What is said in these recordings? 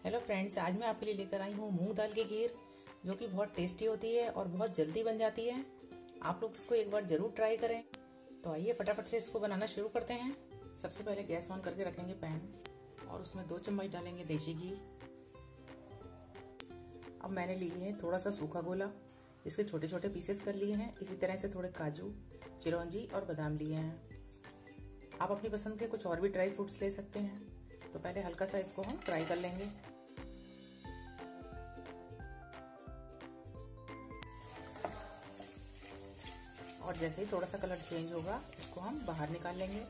Hello friends, आज मैं आपके लिए लेकर आई हूँ मूंग दाल की खीर, जो कि बहुत टेस्टी होती है और बहुत जल्दी बन जाती है। आप लोग इसको एक बार जरूर ट्राई करें। तो आइए फटाफट से इसको बनाना शुरू करते हैं। सबसे पहले गैस ऑन करके रखेंगे पैन और उसमें 2 चम्मच डालेंगे देसी घी। अब मैंने लिए हैं थोड़ा सा सूखा गोला, इसके छोटे छोटे पीसेस कर लिए हैं। इसी तरह से थोड़े काजू, चिरौंजी और बादाम लिए हैं। आप अपनी पसंद के कुछ और भी ड्राई फ्रूट्स ले सकते हैं। तो पहले हल्का सा इसको हम फ्राई कर लेंगे। और जैसे ही थोड़ा सा कलर चेंज होगा, इसको हम बाहर निकाल लेंगे।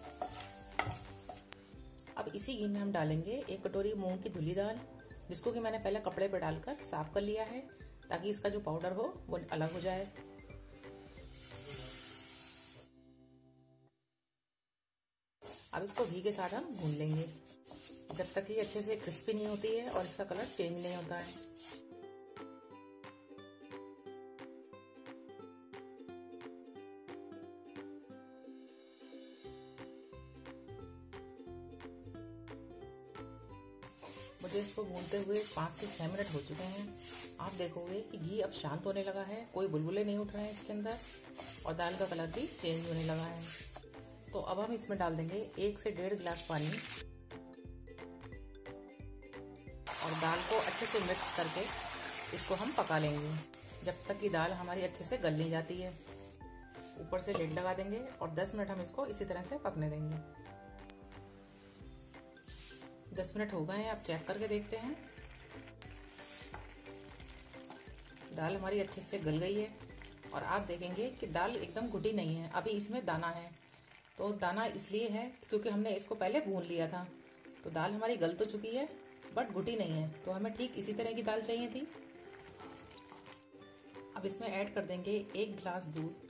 अब इसी घी में हम डालेंगे 1 कटोरी मूंग की धुली दाल, जिसको कि मैंने पहले कपड़े पर डालकर साफ कर लिया है, ताकि इसका जो पाउडर हो वो अलग हो जाए। अब इसको घी के साथ हम भून लेंगे जब तक ये अच्छे से क्रिस्पी नहीं होती है और इसका कलर चेंज नहीं होता है। मुझे इसको भूनते हुए 5 से 6 मिनट हो चुके हैं। आप देखोगे कि घी अब शांत होने लगा है, कोई बुलबुले नहीं उठ रहे हैं इसके अंदर, और दाल का कलर भी चेंज होने लगा है। तो अब हम इसमें डाल देंगे 1 से 1.5 गिलास पानी और दाल को अच्छे से मिक्स करके इसको हम पका लेंगे जब तक कि दाल हमारी अच्छे से गल नहीं जाती है। ऊपर से लिड लगा देंगे और 10 मिनट हम इसको इसी तरह से पकने देंगे। 10 मिनट हो गए हैं, आप चेक करके देखते हैं। दाल हमारी अच्छे से गल गई है और आप देखेंगे कि दाल एकदम घुटी नहीं है। अभी इसमें दाना है, तो दाना इसलिए है क्योंकि हमने इसको पहले भून लिया था। तो दाल हमारी गल तो चुकी है बट घुटी नहीं है, तो हमें ठीक इसी तरह की दाल चाहिए थी। अब इसमें ऐड कर देंगे 1 गिलास दूध,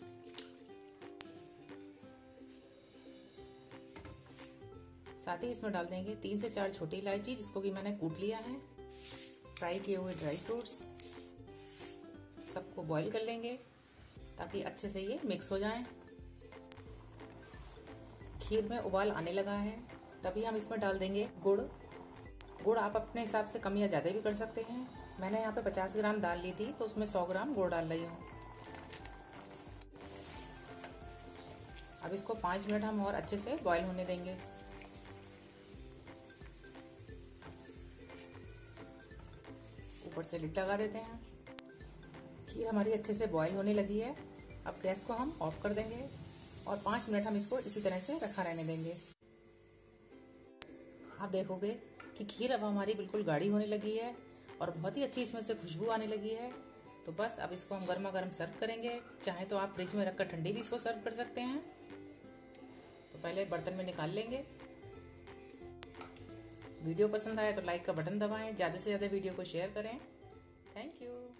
साथ ही इसमें डाल देंगे 3 से 4 छोटी इलायची, जिसको कि मैंने कूट लिया है, फ्राई किए हुए ड्राई फ्रूट्स। सबको बॉईल कर लेंगे ताकि अच्छे से ये मिक्स हो जाएं। खीर में उबाल आने लगा है, तभी हम इसमें डाल देंगे गुड़। गुड़ आप अपने हिसाब से कम या ज्यादा भी कर सकते हैं। मैंने यहाँ पे 50 ग्राम दाल ली थी, तो उसमें 100 ग्राम गुड़ डाल रही हूँ। अब इसको 5 मिनट हम और अच्छे से बॉईल होने देंगे। ऊपर से लिड लगा देते हैं। खीर हमारी अच्छे से बॉईल होने लगी है। अब गैस को हम ऑफ कर देंगे और 5 मिनट हम इसको इसी तरह से रखा रहने देंगे। आप देखोगे कि खीर अब हमारी बिल्कुल गाढ़ी होने लगी है और बहुत ही अच्छी इसमें से खुशबू आने लगी है। तो बस अब इसको हम गर्मा गर्म सर्व करेंगे। चाहे तो आप फ्रिज में रखकर ठंडी भी इसको सर्व कर सकते हैं। तो पहले बर्तन में निकाल लेंगे। वीडियो पसंद आए तो लाइक का बटन दबाएं, ज्यादा से ज्यादा वीडियो को शेयर करें। Thank you.